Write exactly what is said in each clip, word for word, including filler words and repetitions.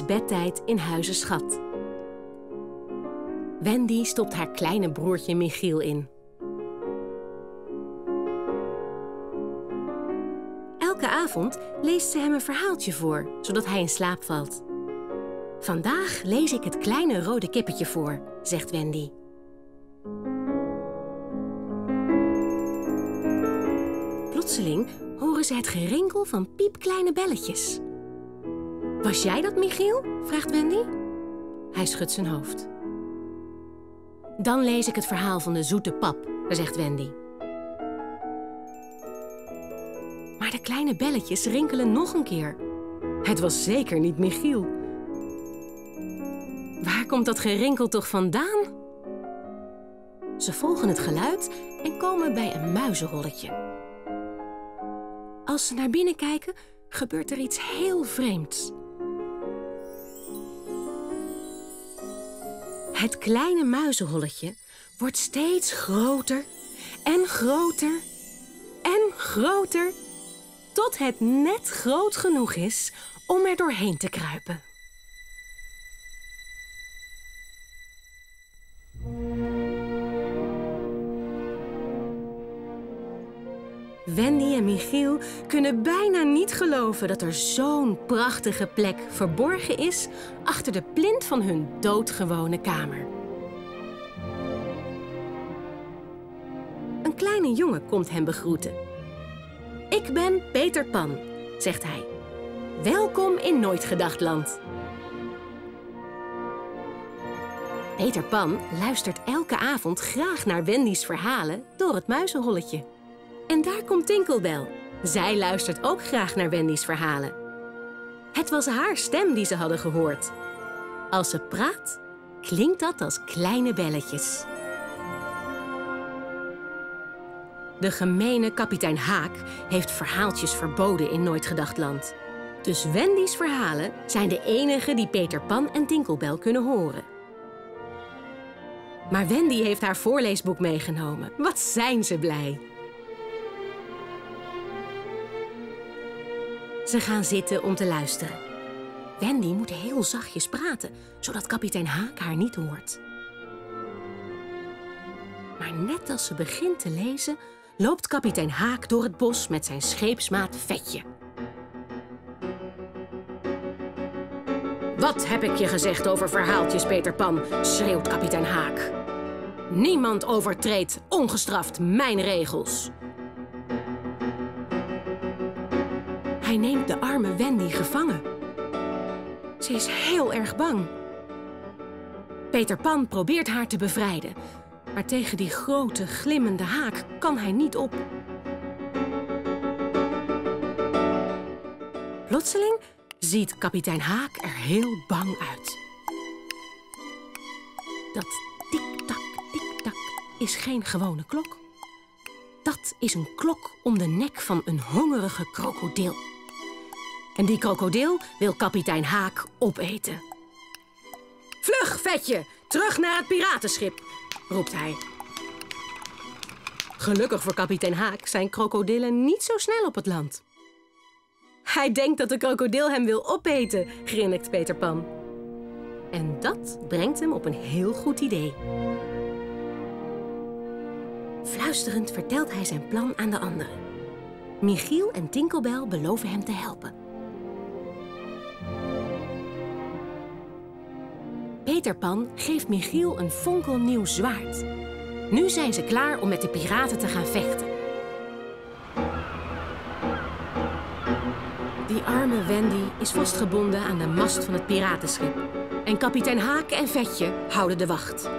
bedtijd in Huize Schat. Wendy stopt haar kleine broertje Michiel in. Elke avond leest ze hem een verhaaltje voor, zodat hij in slaap valt. Vandaag lees ik het kleine rode kippetje voor, zegt Wendy. Plotseling horen ze het gerinkel van piepkleine belletjes. Was jij dat, Michiel? Vraagt Wendy. Hij schudt zijn hoofd. Dan lees ik het verhaal van de zoete pap, zegt Wendy. Maar de kleine belletjes rinkelen nog een keer. Het was zeker niet Michiel. Waar komt dat gerinkel toch vandaan? Ze volgen het geluid en komen bij een muizenholletje. Als ze naar binnen kijken, gebeurt er iets heel vreemds. Het kleine muizenholletje wordt steeds groter en groter en groter, tot het net groot genoeg is om er doorheen te kruipen. Wendy en Michiel kunnen bijna niet geloven dat er zo'n prachtige plek verborgen is achter de plint van hun doodgewone kamer. Een kleine jongen komt hen begroeten. Ik ben Peter Pan, zegt hij. Welkom in Nooitgedachtland. Peter Pan luistert elke avond graag naar Wendy's verhalen door het muizenholletje. En daar komt Tinkelbell. Zij luistert ook graag naar Wendy's verhalen. Het was haar stem die ze hadden gehoord. Als ze praat, klinkt dat als kleine belletjes. De gemene kapitein Haak heeft verhaaltjes verboden in Nooitgedachtland. Dus Wendy's verhalen zijn de enige die Peter Pan en Tinkelbell kunnen horen. Maar Wendy heeft haar voorleesboek meegenomen. Wat zijn ze blij! Ze gaan zitten om te luisteren. Wendy moet heel zachtjes praten, zodat kapitein Haak haar niet hoort. Maar net als ze begint te lezen, loopt kapitein Haak door het bos met zijn scheepsmaat Vetje. Wat heb ik je gezegd over verhaaltjes, Peter Pan? Schreeuwt kapitein Haak. Niemand overtreedt ongestraft mijn regels. Hij neemt de arme Wendy gevangen. Ze is heel erg bang. Peter Pan probeert haar te bevrijden, maar tegen die grote, glimmende haak kan hij niet op. Plotseling ziet kapitein Haak er heel bang uit. Dat tik-tak, tik-tak is geen gewone klok. Dat is een klok om de nek van een hongerige krokodil. En die krokodil wil kapitein Haak opeten. Vlug, Vetje, terug naar het piratenschip, roept hij. Gelukkig voor kapitein Haak zijn krokodillen niet zo snel op het land. Hij denkt dat de krokodil hem wil opeten, grinnikt Peter Pan. En dat brengt hem op een heel goed idee. Fluisterend vertelt hij zijn plan aan de anderen. Michiel en Tinkelbell beloven hem te helpen. Peter Pan geeft Michiel een fonkelnieuw zwaard. Nu zijn ze klaar om met de piraten te gaan vechten. Die arme Wendy is vastgebonden aan de mast van het piratenschip. En kapitein Haak en Vetje houden de wacht.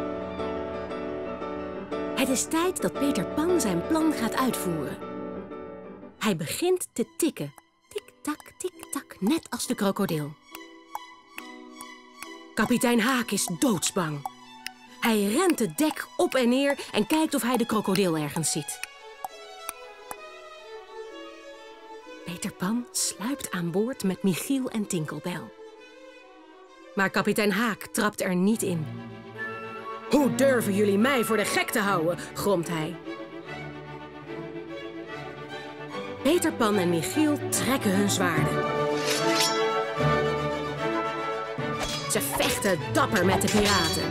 Het is tijd dat Peter Pan zijn plan gaat uitvoeren. Hij begint te tikken. Tik-tak, tik-tak, net als de krokodil. Kapitein Haak is doodsbang. Hij rent het dek op en neer en kijkt of hij de krokodil ergens ziet. Peter Pan sluipt aan boord met Michiel en Tinkelbell. Maar kapitein Haak trapt er niet in. Hoe durven jullie mij voor de gek te houden, gromt hij. Peter Pan en Michiel trekken hun zwaarden. vechten dapper met de piraten.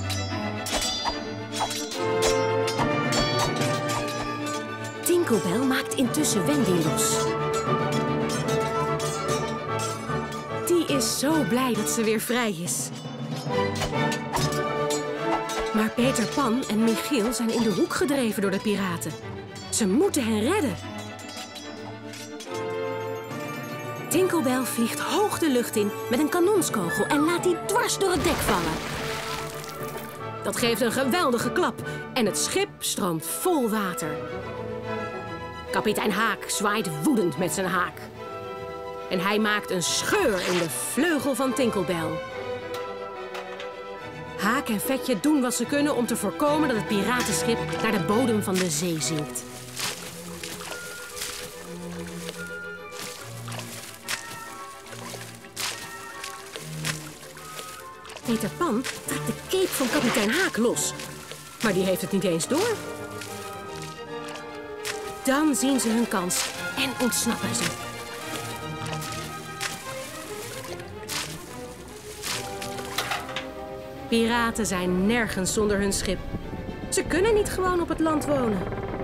Tinkerbell maakt intussen Wendy los. Die is zo blij dat ze weer vrij is. Maar Peter Pan en Michiel zijn in de hoek gedreven door de piraten. Ze moeten hen redden. Tinkerbell vliegt hoog de lucht in met een kanonskogel en laat die dwars door het dek vallen. Dat geeft een geweldige klap en het schip stroomt vol water. Kapitein Haak zwaait woedend met zijn haak. En hij maakt een scheur in de vleugel van Tinkerbell. Haak en Vetje doen wat ze kunnen om te voorkomen dat het piratenschip naar de bodem van de zee zinkt. Peter Pan trekt de cape van kapitein Haak los. Maar die heeft het niet eens door. Dan zien ze hun kans en ontsnappen ze. Piraten zijn nergens zonder hun schip. Ze kunnen niet gewoon op het land wonen.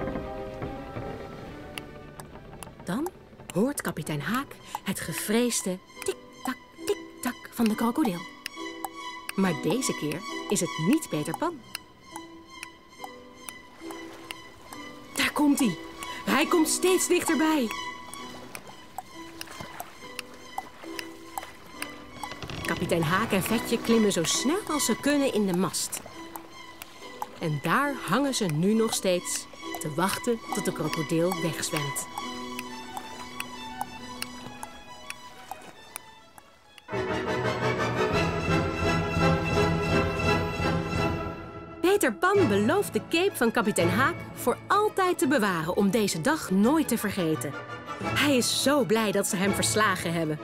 Dan hoort kapitein Haak het gevreesde tik-tak, tik-tak van de krokodil. Maar deze keer is het niet Peter Pan. Daar komt hij. Hij komt steeds dichterbij. Kapitein Haak en Vetje klimmen zo snel als ze kunnen in de mast. En daar hangen ze nu nog steeds te wachten tot de krokodil wegzwemt. Peter Pan belooft de cape van kapitein Haak voor altijd te bewaren om deze dag nooit te vergeten. Hij is zo blij dat ze hem verslagen hebben.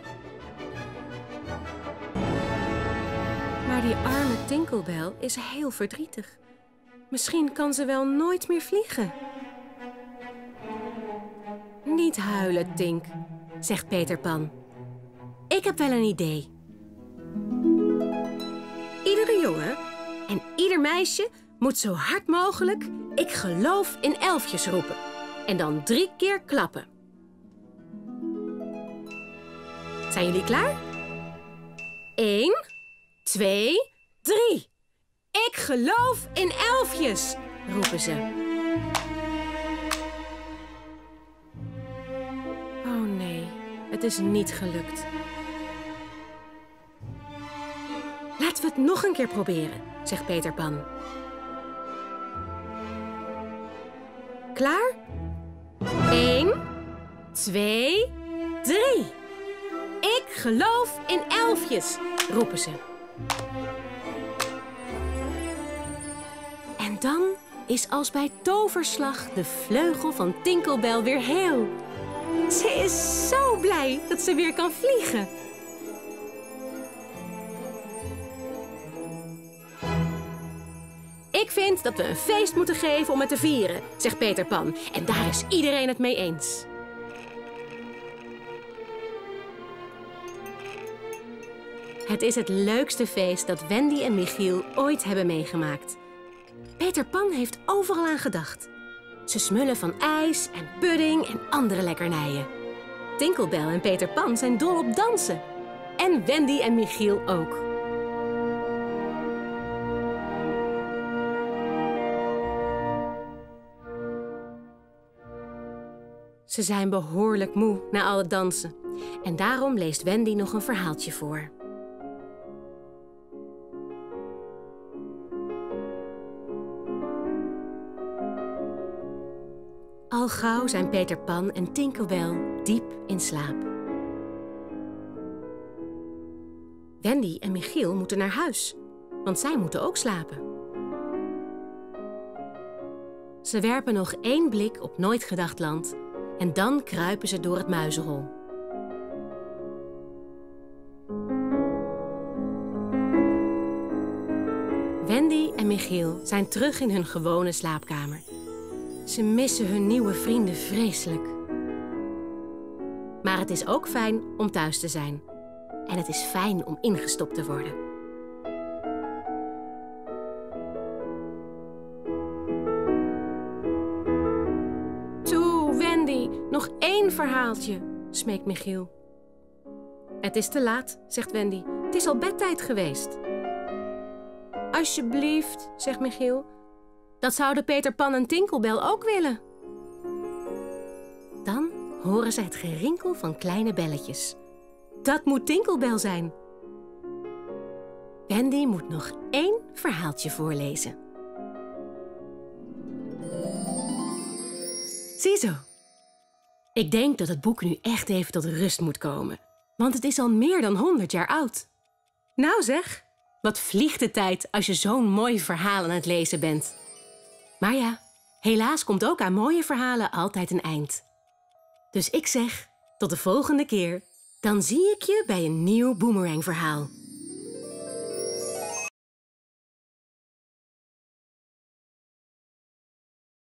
Maar die arme Tinkerbell is heel verdrietig. Misschien kan ze wel nooit meer vliegen. Niet huilen, Tink, zegt Peter Pan. Ik heb wel een idee. Iedere jongen en ieder meisje moet zo hard mogelijk "Ik geloof in elfjes" roepen. En dan drie keer klappen. Zijn jullie klaar? Eén, twee, drie. Ik geloof in elfjes, roepen ze. Oh nee, het is niet gelukt. Laten we het nog een keer proberen, zegt Peter Pan. Klaar? Eén, twee, drie. Ik geloof in elfjes, roepen ze. En dan is als bij toverslag de vleugel van Tinkerbell weer heel. Ze is zo blij dat ze weer kan vliegen. Ik vind dat we een feest moeten geven om het te vieren, zegt Peter Pan. En daar is iedereen het mee eens. Het is het leukste feest dat Wendy en Michiel ooit hebben meegemaakt. Peter Pan heeft overal aan gedacht. Ze smullen van ijs en pudding en andere lekkernijen. Tinkerbell en Peter Pan zijn dol op dansen. En Wendy en Michiel ook. Ze zijn behoorlijk moe na al het dansen. En daarom leest Wendy nog een verhaaltje voor. Al gauw zijn Peter Pan en Tinkerbell diep in slaap. Wendy en Michiel moeten naar huis, want zij moeten ook slapen. Ze werpen nog één blik op Nooit Gedacht Land en dan kruipen ze door het muizenhol. Wendy en Michiel zijn terug in hun gewone slaapkamer. Ze missen hun nieuwe vrienden vreselijk. Maar het is ook fijn om thuis te zijn. En het is fijn om ingestopt te worden. Nog één verhaaltje, smeekt Michiel. Het is te laat, zegt Wendy. Het is al bedtijd geweest. Alsjeblieft, zegt Michiel. Dat zouden Peter Pan en Tinkelbel ook willen. Dan horen ze het gerinkel van kleine belletjes. Dat moet Tinkelbel zijn. Wendy moet nog één verhaaltje voorlezen. Ziezo. Ik denk dat het boek nu echt even tot rust moet komen. Want het is al meer dan honderd jaar oud. Nou zeg, wat vliegt de tijd als je zo'n mooi verhaal aan het lezen bent. Maar ja, helaas komt ook aan mooie verhalen altijd een eind. Dus ik zeg, tot de volgende keer. Dan zie ik je bij een nieuw Boomerang verhaal.